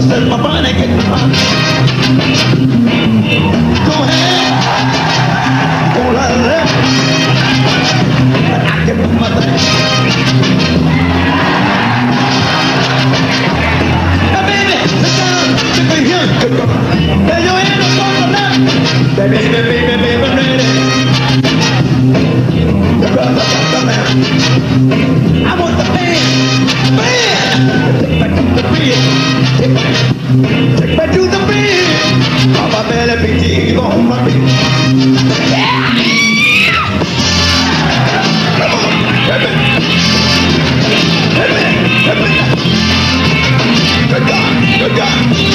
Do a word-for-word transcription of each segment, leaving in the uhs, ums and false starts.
said my body getting hot. Go ahead, go right there. I can do my thing. Now baby, sit down, sit right here. Lay your head up on the left. Baby, baby, baby, baby, ready. The brother got the man. I want the band, band. Take back to the bed. Take back, take back to the bed. Papa belly beat on my bed. Yeah. Come on, baby. Baby, baby. Good God, good God.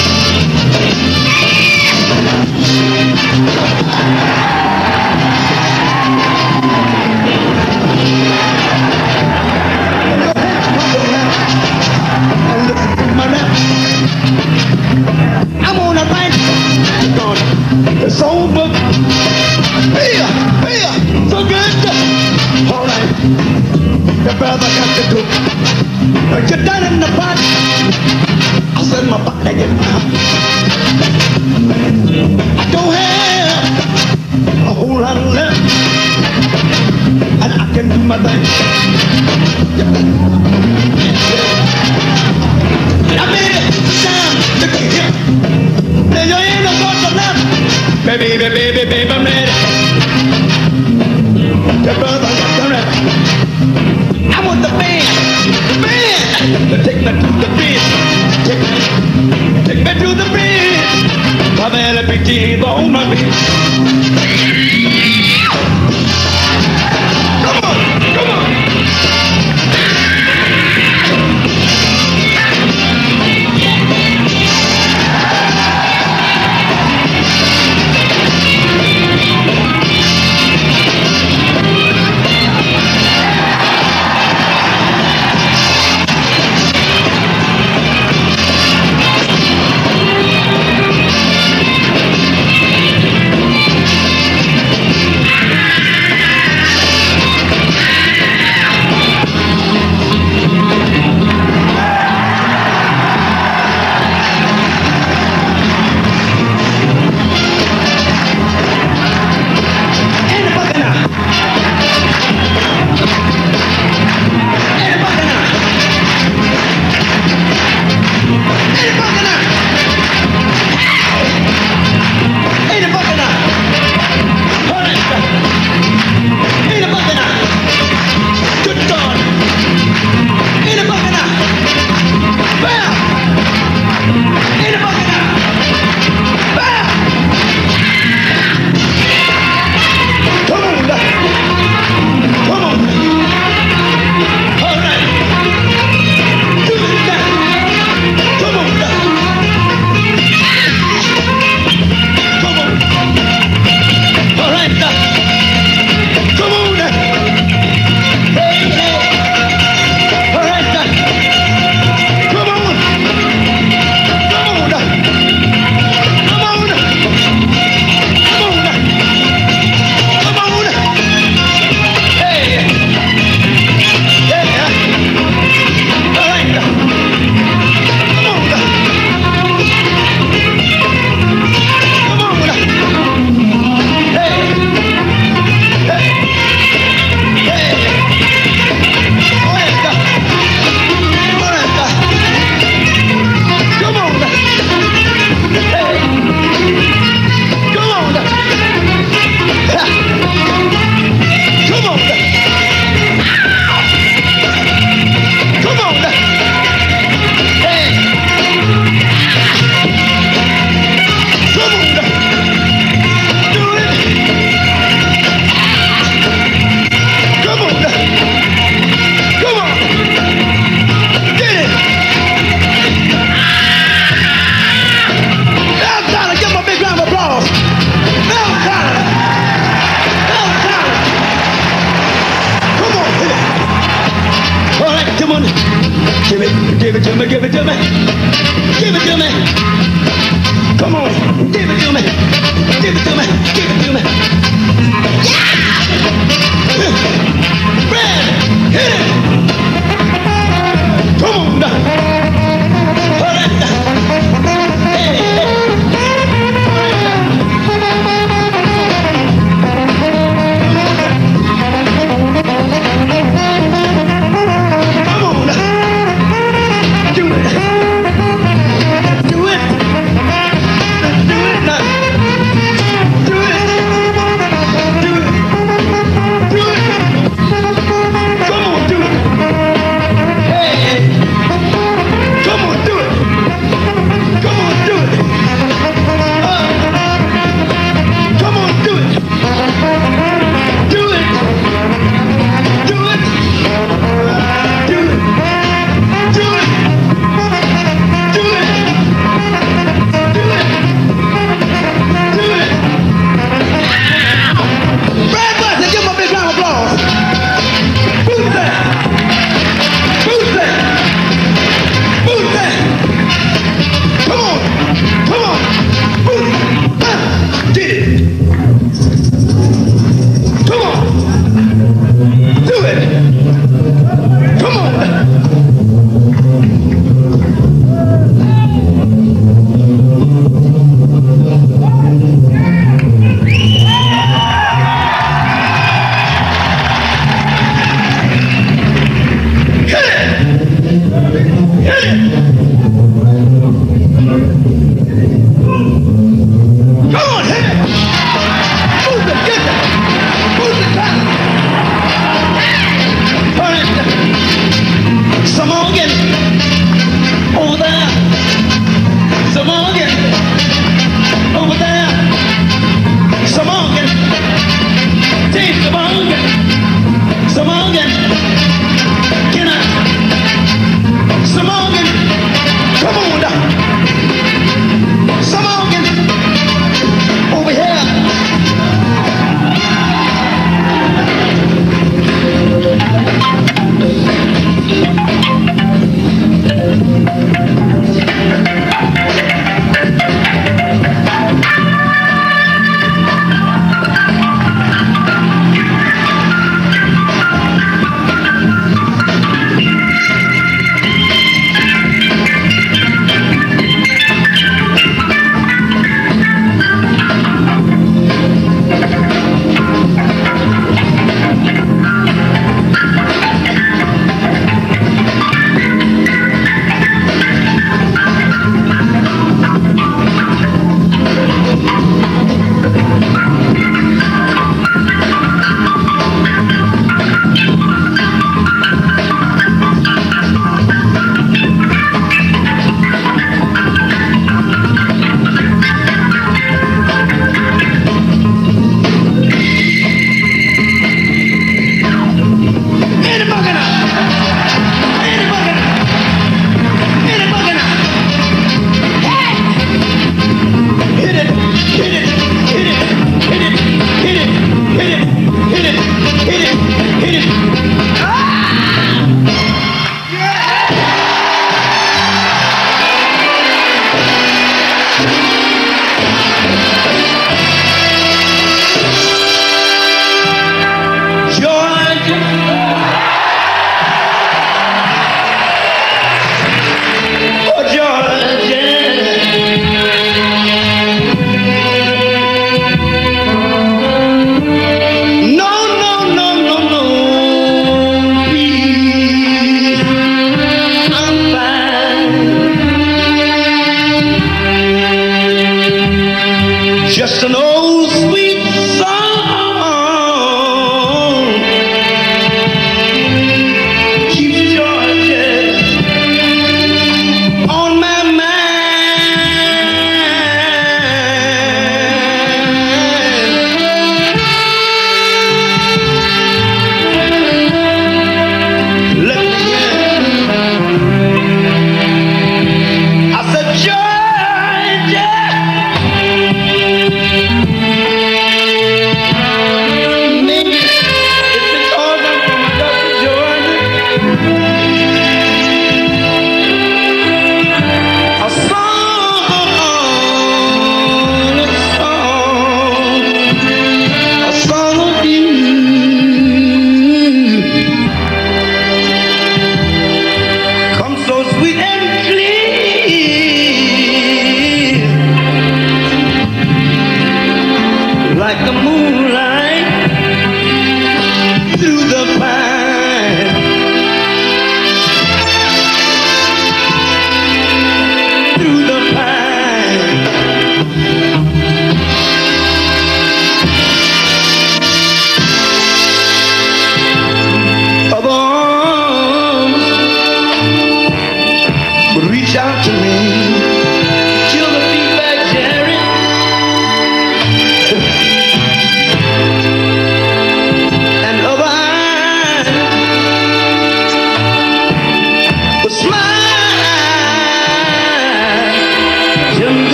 I'm on a bank, the soul book, beer, beer, so good. All right, the brother got to do. Get down in the pot. I said my body get hot. I don't have a whole lot of left, and I can do my thing. I made it sound, look at here. Then you ain't no going to left. Baby, baby, baby, baby, I'm ready. The brother got the rest. I want the band, the band. Take me to the bed. Take me, take me to the bed. My belly be deep on my bed. Come on, come on. Give it, give it to me, give it to me. Give it to me. Come on, give it to me. Give it to me, give it to me. Yeah! Red, hit it. Come on. All right.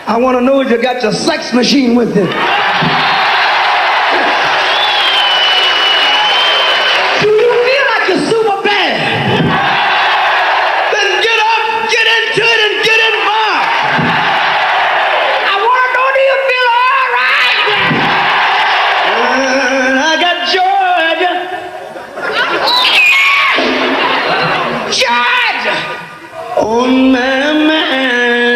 I want to know if you got your sex machine with you. Do you feel like you're super bad? Then get up, get into it, and get involved. I want to know, do you feel all right? And I got Georgia. Georgia. Oh, man, man.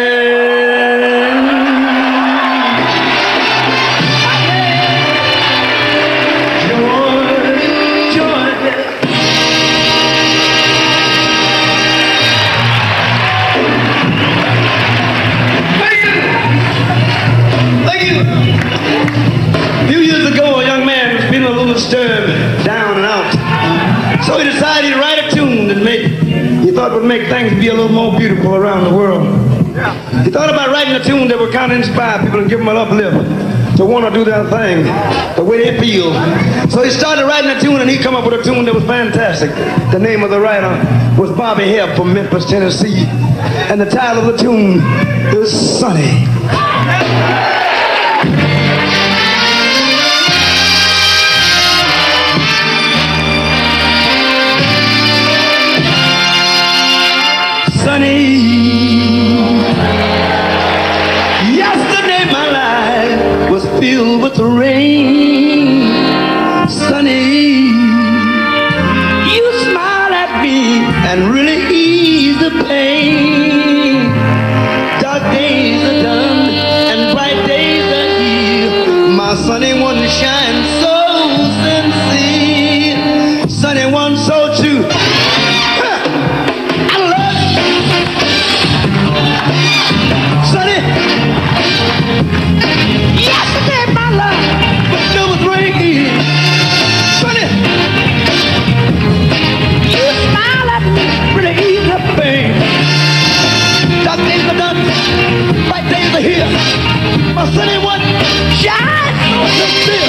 Disturbed, down and out. So he decided he'd write a tune that make, he thought would make things be a little more beautiful around the world. He thought about writing a tune that would kind of inspire people and give them an uplift to want to do their thing the way they feel. So he started writing a tune, and he come up with a tune that was fantastic. The name of the writer was Bobby Hebb from Memphis, Tennessee. And the title of the tune is Sonny. Sonny, yesterday my life was filled with rain. Sonny, you smiled at me and really eased the pain. Dark days are done and bright days are here. My Sonny one shine so sincere. Sonny one so true. Yesterday my life was filled with rain. Sonny, you smile at me, really ease the pain. Dark days are done, bright days are here. My Sonny one shines so sincere.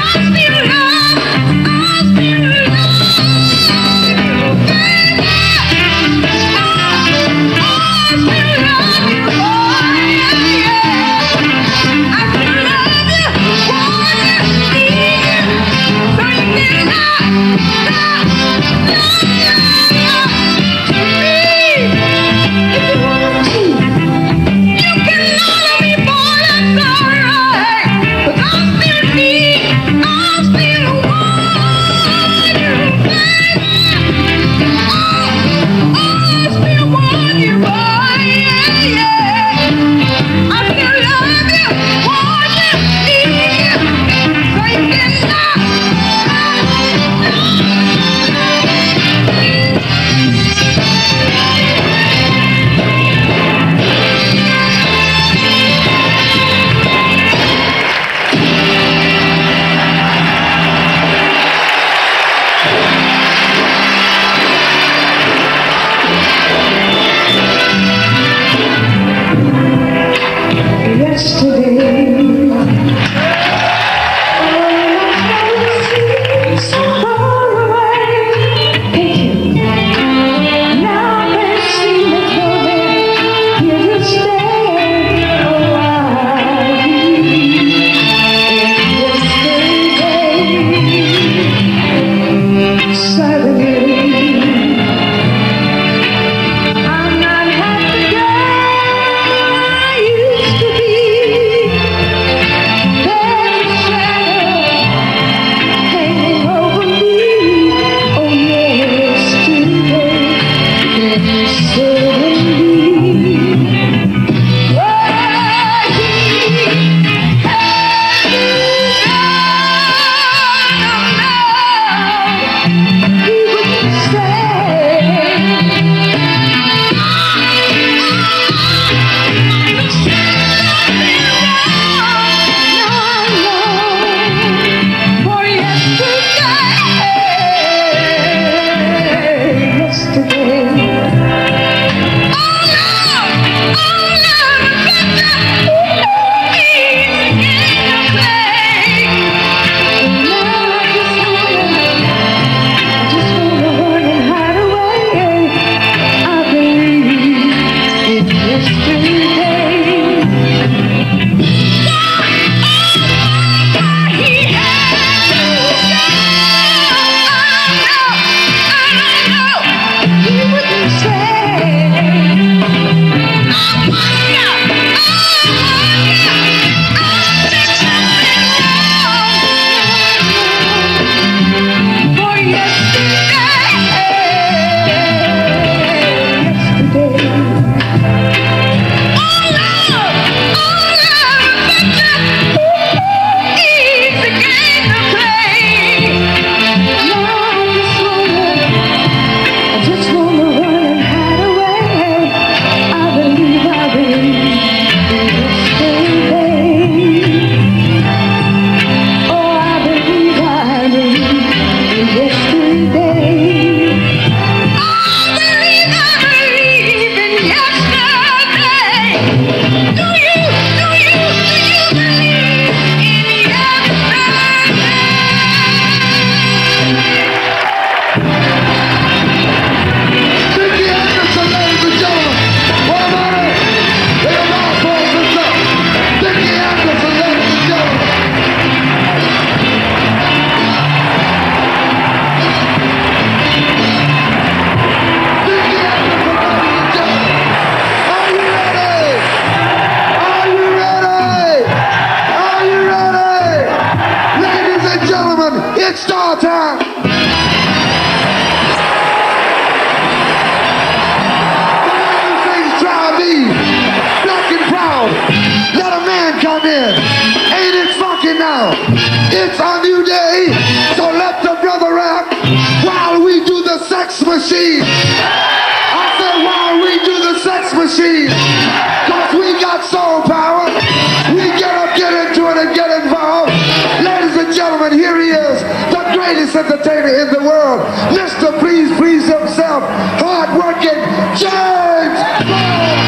It's a new day, so let the brother rock while we do the sex machine. I said while we do the sex machine, cause we got soul power. We get up, get into it, and get involved. Ladies and gentlemen, here he is, the greatest entertainer in the world, Mister Please Please himself, hard-working James Brown.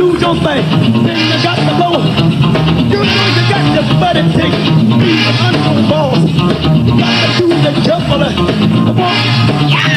do your thing. Then you got to go. You know you got to buddy take. Be the unknown boss. Got to do the shuffle. Come on. Yeah!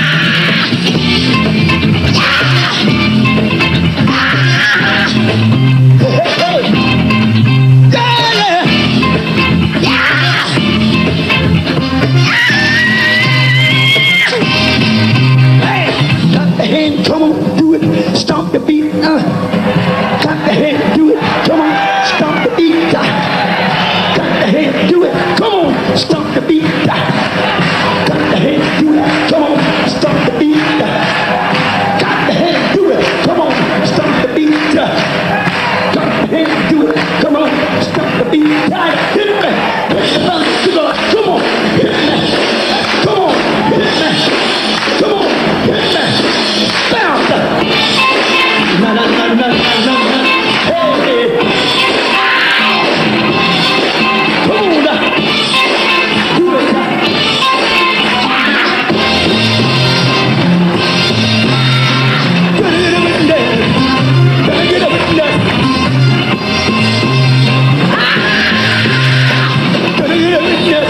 Come on, do it, stomp the beat, uh, clap the hand, do it, come on, stomp the beat, uh, clap the hand, do it, come on, stomp the beat, uh, clap the hand, do it, come on, stomp the beat, uh, clap the hand, do it, come on, stomp the beat, uh, clap the hand, do it, come on, stomp the beat, uh, hit me, come on, hit me, come on, hit me, come on, hit me. Bounce! Na na na na na na na. Hey, hey. Come on, do it. Get it up in there. Get up in there. Get it up in there.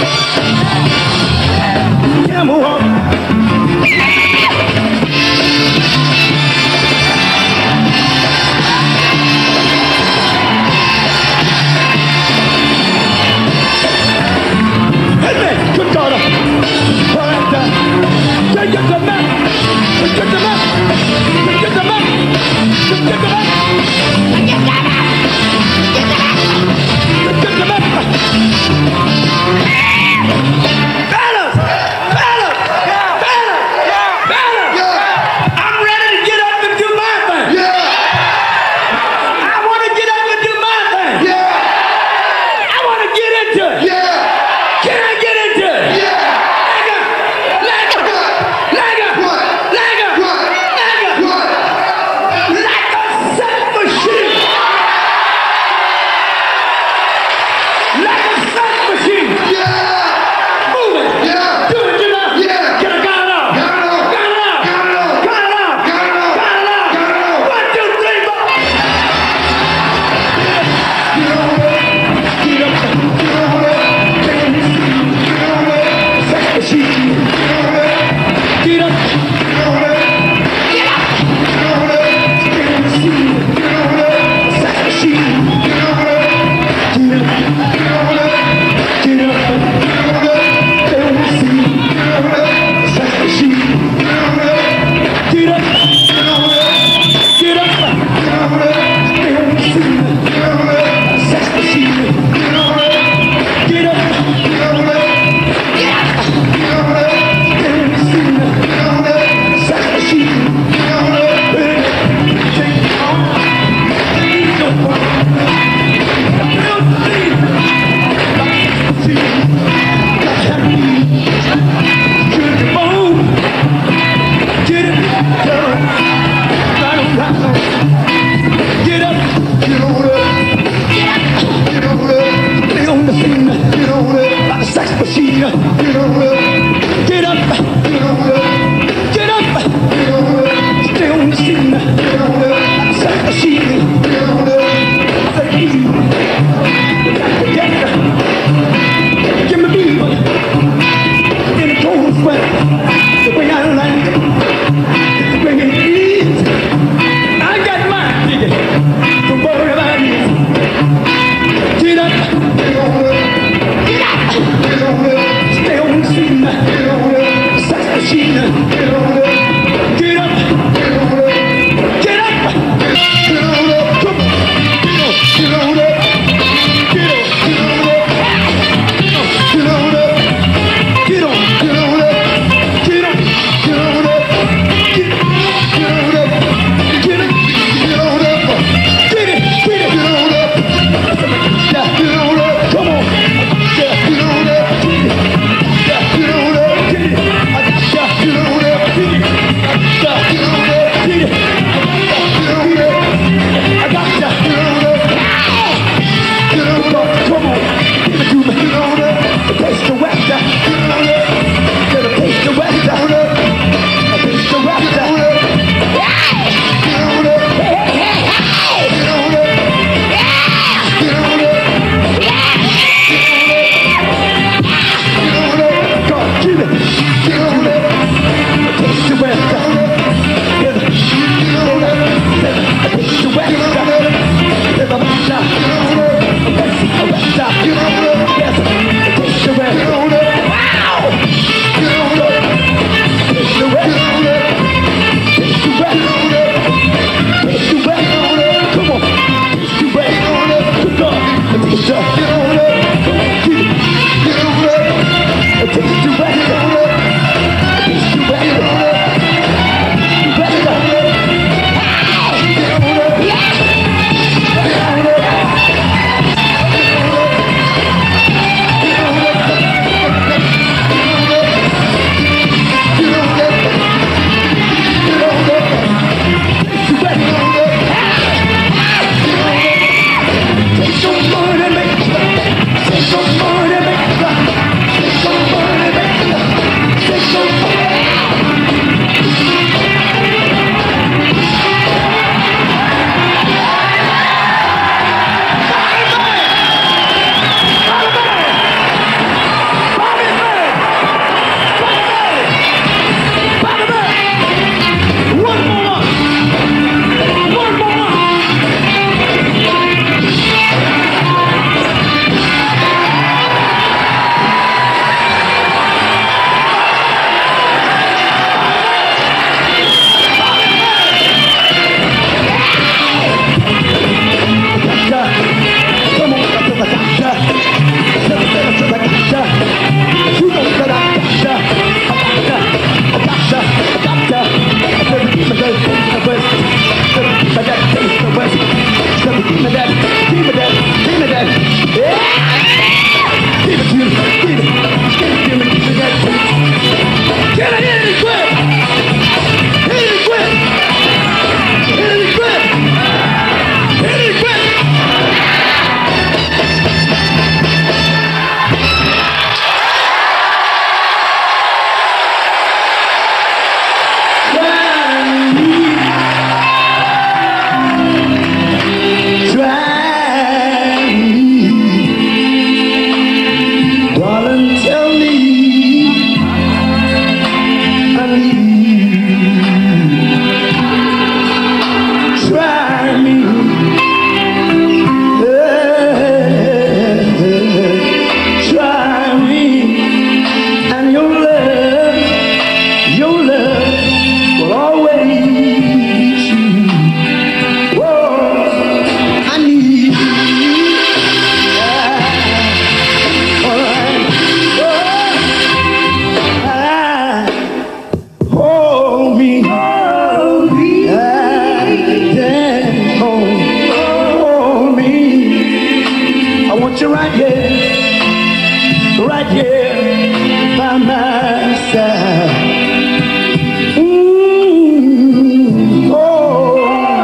Yeah, move on. Hit me, good daughter. All right, uh, take it to the mat. Take it to the mat. Take it to the mat. Take it to the mat. Take it to the mat. Fellas! Fellas! Fellas! Fellas! I'm ready to get up and do my thing. I want to get up and do my thing. I want to get into it. Can I get into it? Like a, like a, like a, like a, like a sex machine. Like a sex machine. Move it. Do it, you know. Can I got it off? Got it off. Got it off. Got it off. Got it off. Got it off. One, two, three, four. Get on it. Get up. Get on it. Sex machine. Get up. Get on it. Get up. Get on it. Sex machine. Get on it. Sex machine. Get on it. Get up. Get on it. Get up. Get on it. Sex machine. Get on it. Sex machine. Get on it. Get up. Get on it. Get up. Get on it. Get on it. Sex machine. Get on it. Get up. Get on it. Get up. Get on it. Get on it. Sex machine. Get on it. Take it on. Take it on. Build the thing. See, got that beat. Good to bone. Get it done. Right on, right on. Get up. Get on it. Get up. Get on it. Lay on the scene. Get on it. Like a sex machine. Get on it. Get up. Get on it. Get up. Get on it. Stay on the scene. Get on it. Like a sex machine. Get on it. Say easy. Get it. Give me fever. In a cold sweat. The way I like it. The way it is. I got my ticket. Don't worry about it. Get up. Get on it. Get up. Get on it. Stay on the scene. right here by my side. Mm, oh,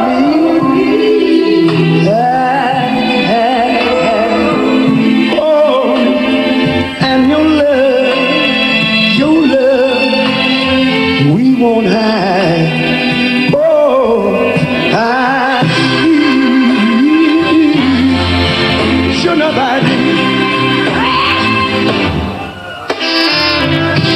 yeah, oh, and your love, your love, we won't hide. Oh, I should nobody.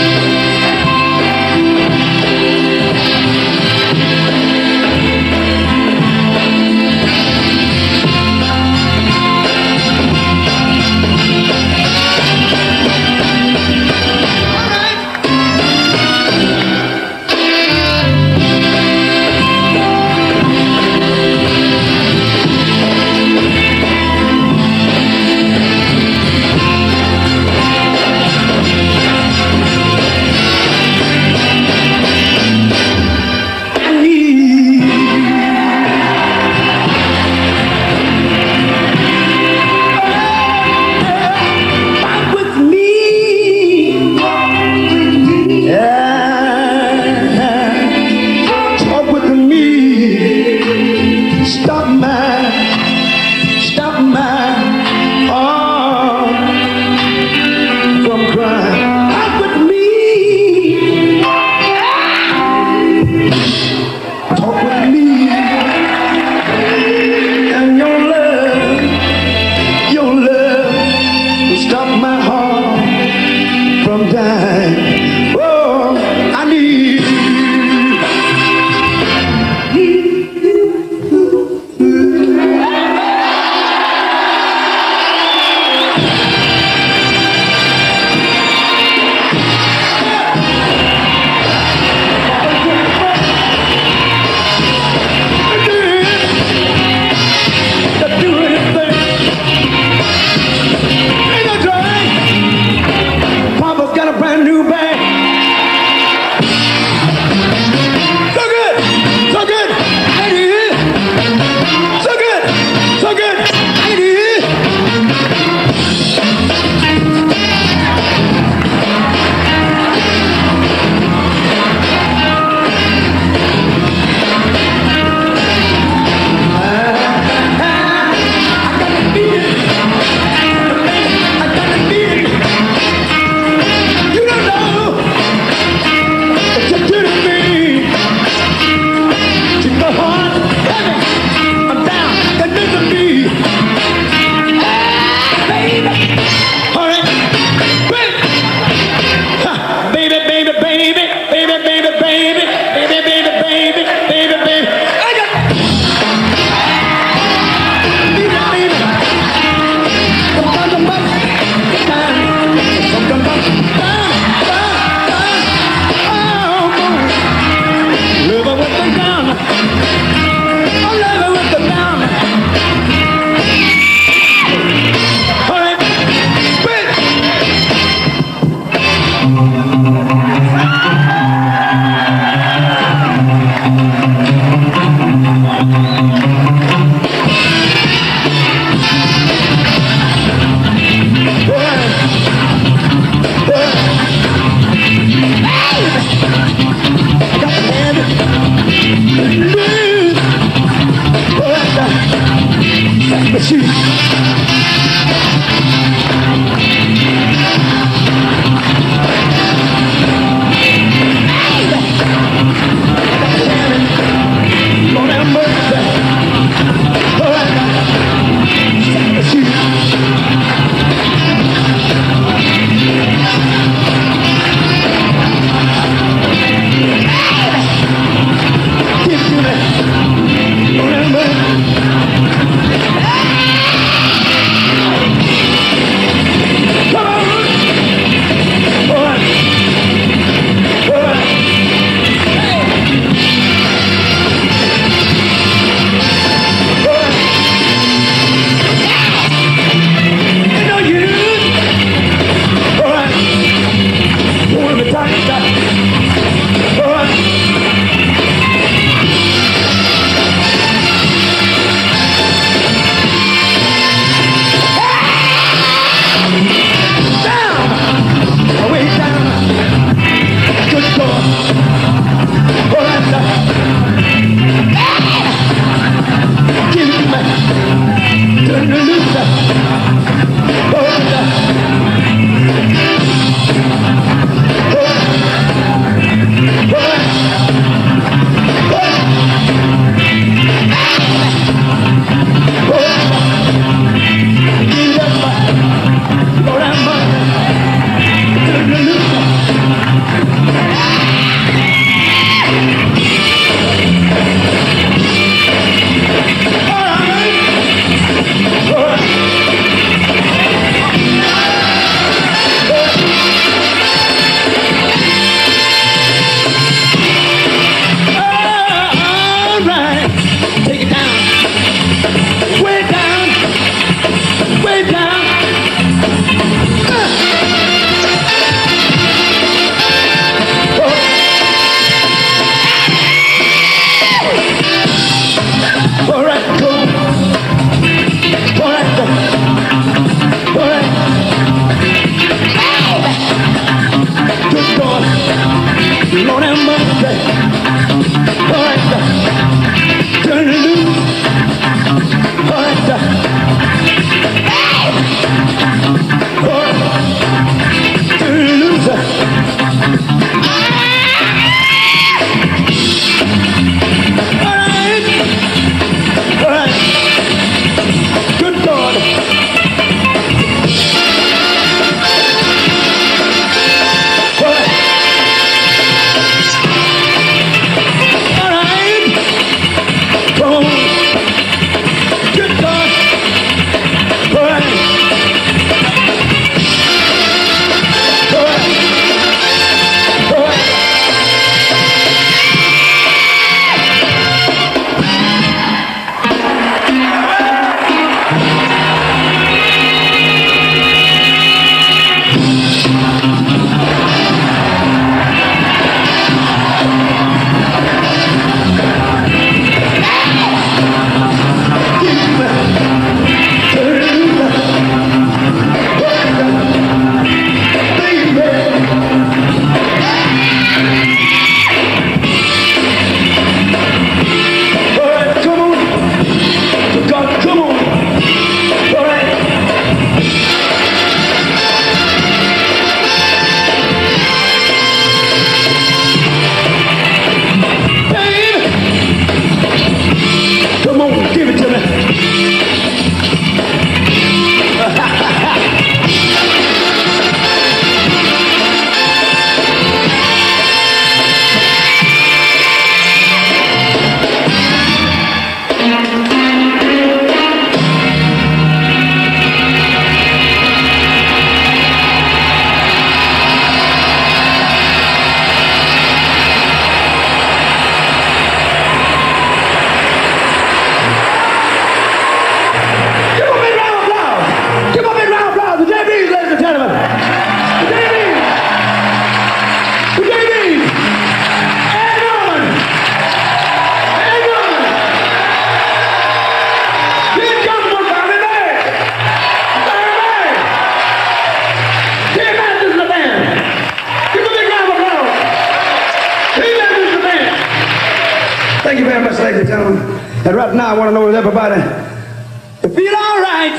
ladies and gentlemen. And right now I want to know if everybody you feel all right.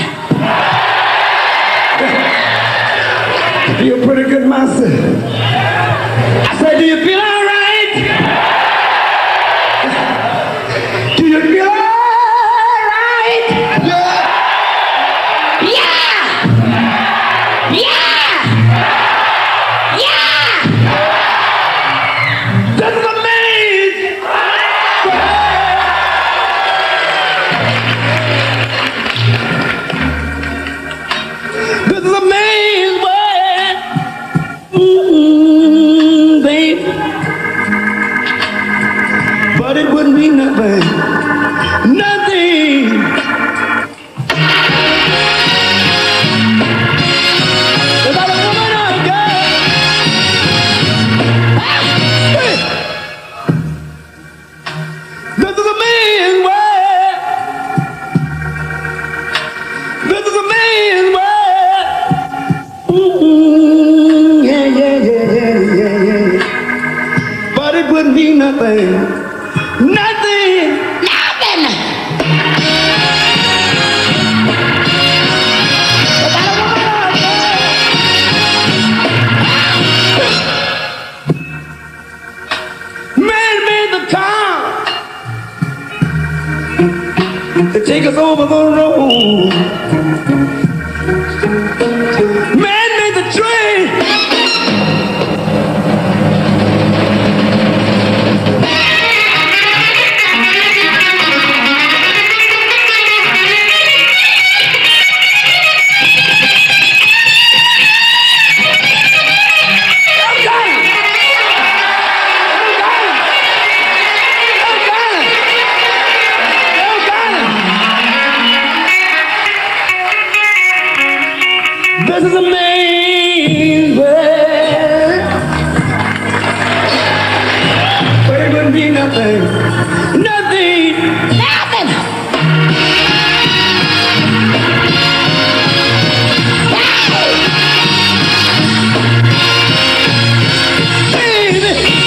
I feel pretty good myself. I said, do you feel all right? Do you feel all right? Yeah. Yeah. Yeah. Yeah. This is amazing. This is amazing, boy. Mm-hmm, baby. But it wouldn't be nothing. Nothing. Without a woman or a girl. Hey. This is a man's world. This is a man's world. Mm-hmm. Yeah, yeah, yeah, yeah, yeah, yeah. But it wouldn't be nothing. Nothing. Nothing. Without a woman or a girl. Man made the car to take us over the road. Man made the train This is amazing, but it wouldn't be nothing, nothing, nothing. Baby,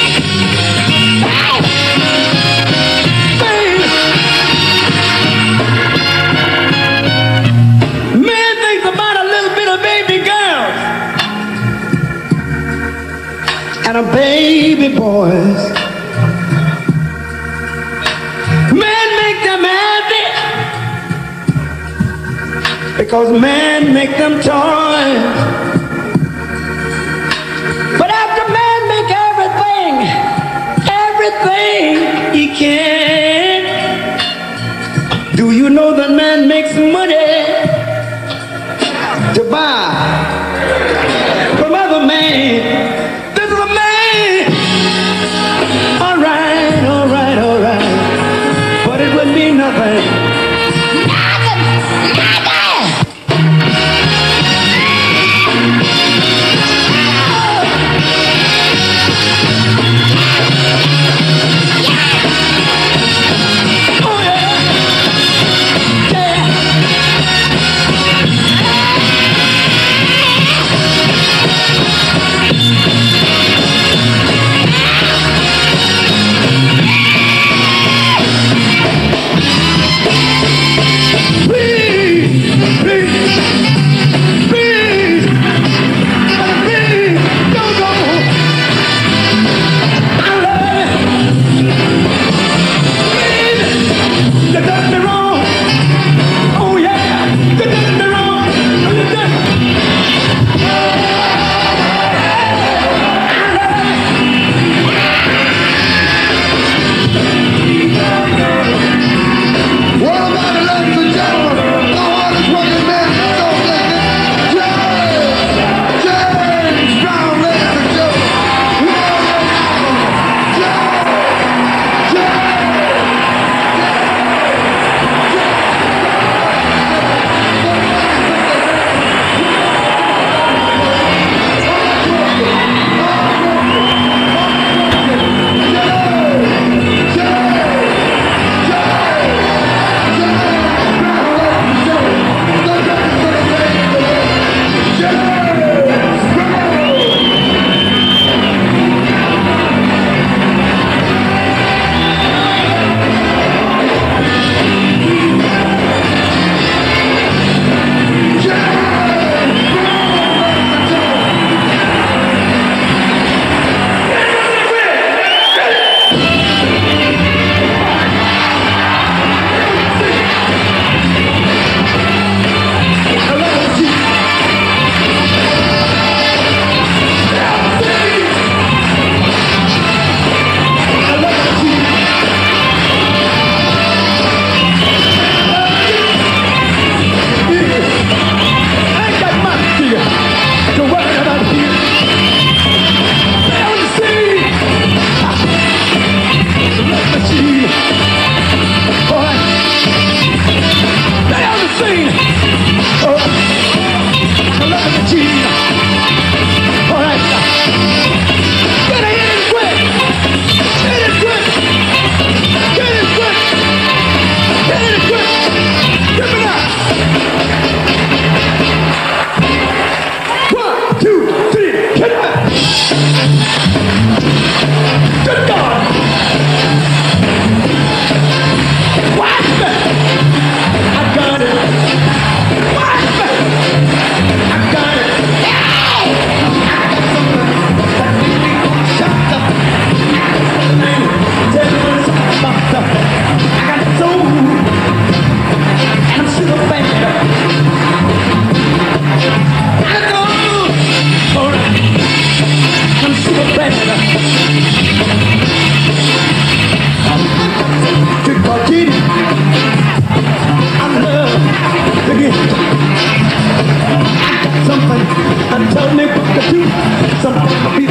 baby, man thinks about a little bit of baby girl and a baby boys. Man make them happy because man make them toys. But after man make everything, everything he can, do you know that man makes money to buy from other men? This is a man. All right, all right, all right. But it wouldn't be nothing. Nothing, nothing.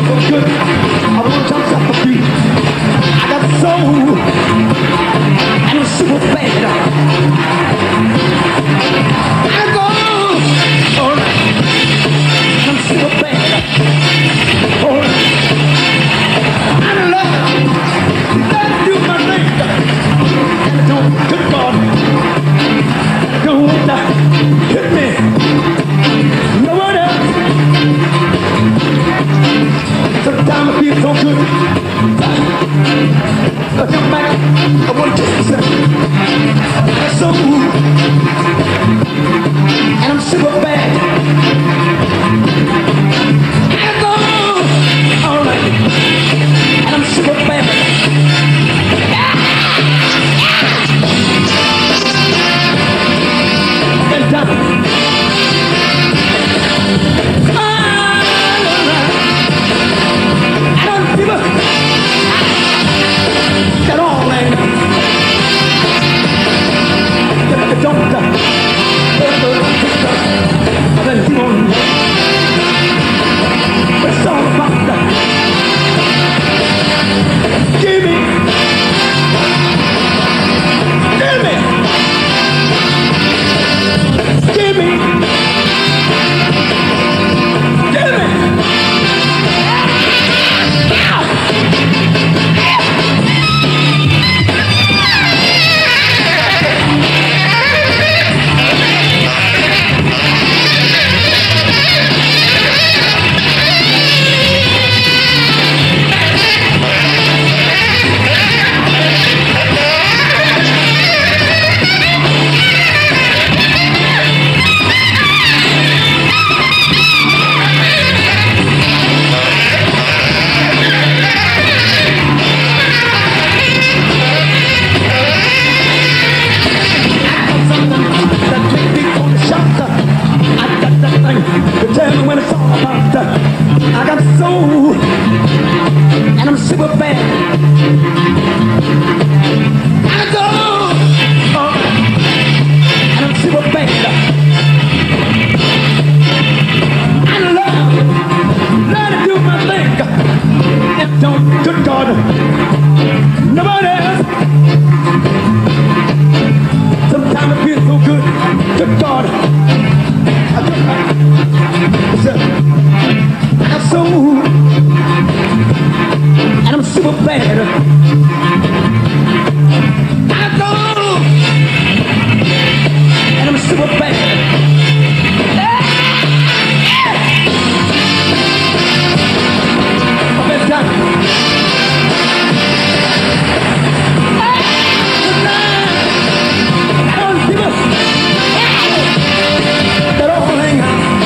so good. I wanna jump off the beat. I got soul, and I'm super bad. I go all right, and I'm super bad. All right, I'm in love. Let's do my thing, and I don't good God, don't hit me. No one else. Sometimes I feel so good. I come back, I want to kiss myself. I'm so good, and I'm super bad. I go all right, and I'm super bad. And done. Tell me when it's all about that. I got soul, and I'm super bad. I go, oh, and I'm super bad. I love, love to do my thing. And don't, good God, nobody else. Sometimes it feels so good, good God. I do I'm so, and I'm super bad. I go, and I'm super bad. I'm best done. I don't give a that all thing.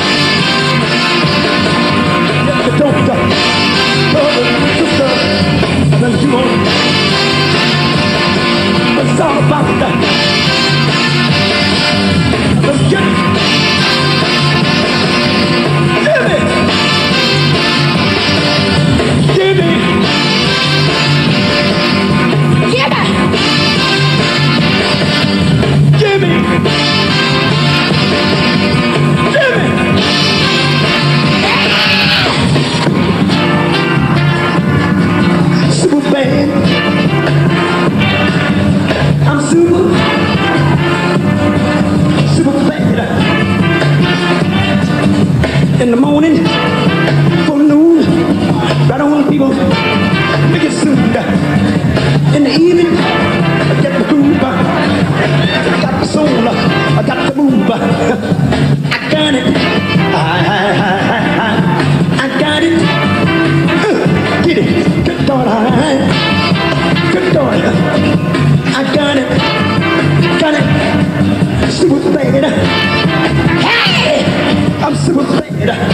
Don't stop, brother, sister, then you won't. It's all about that. Let's get it. Give it. Give it. Give it. Give it. Give it. Super bad. I'm super, super bad. In the morning, for noon, right on people, make it soon. In the evening, I get the groove. I got the soul, I got the move. I got it. I, I, I, I, I got it. Uh, get it. Good God, I, good God, I got it, got it, super bad, hey, I'm super bad.